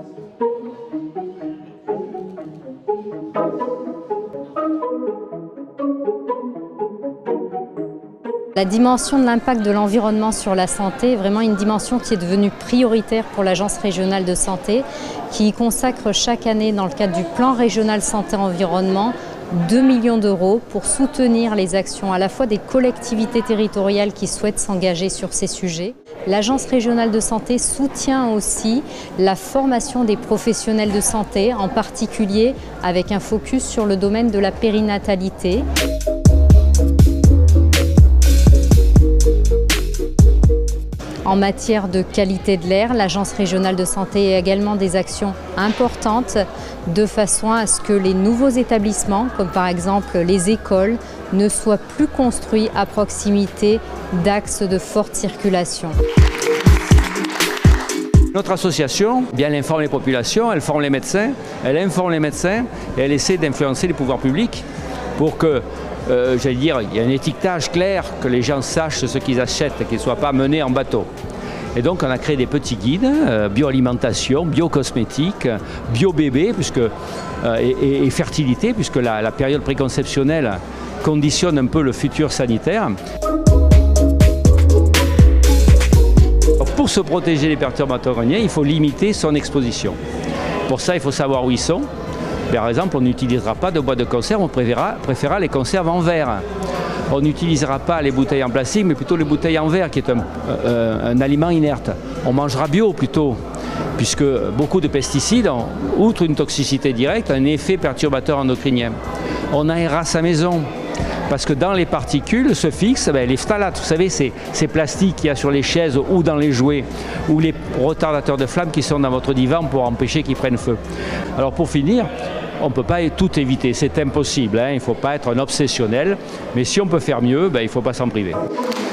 La dimension de l'impact de l'environnement sur la santé est vraiment une dimension qui est devenue prioritaire pour l'Agence régionale de santé, qui y consacre chaque année, dans le cadre du plan régional santé-environnement, 2 millions d'euros pour soutenir les actions à la fois des collectivités territoriales qui souhaitent s'engager sur ces sujets. L'Agence régionale de santé soutient aussi la formation des professionnels de santé, en particulier avec un focus sur le domaine de la périnatalité. En matière de qualité de l'air, l'Agence régionale de santé a également des actions importantes de façon à ce que les nouveaux établissements, comme par exemple les écoles, ne soient plus construits à proximité d'axes de forte circulation. Notre association, elle informe les populations, elle forme les médecins, elle informe les médecins et elle essaie d'influencer les pouvoirs publics pour que j'allais dire, il y a un étiquetage clair, que les gens sachent ce qu'ils achètent, qu'ils ne soient pas menés en bateau. Et donc on a créé des petits guides, bioalimentation, biocosmétique, bio-bébé et fertilité, puisque la période préconceptionnelle conditionne un peu le futur sanitaire. Pour se protéger des perturbateurs endocriniens, il faut limiter son exposition. Pour ça, il faut savoir où ils sont. Par exemple, on n'utilisera pas de boîtes de conserve, on préférera les conserves en verre. On n'utilisera pas les bouteilles en plastique, mais plutôt les bouteilles en verre, qui est un aliment inerte. On mangera bio plutôt, puisque beaucoup de pesticides, outre une toxicité directe, ont un effet perturbateur endocrinien. On aérera sa maison, parce que dans les particules se fixent les phtalates, vous savez, ces plastiques qu'il y a sur les chaises ou dans les jouets, ou les retardateurs de flamme qui sont dans votre divan pour empêcher qu'ils prennent feu. Alors pour finir, on ne peut pas tout éviter, c'est impossible, il ne faut pas être un obsessionnel, mais si on peut faire mieux, il ne faut pas s'en priver.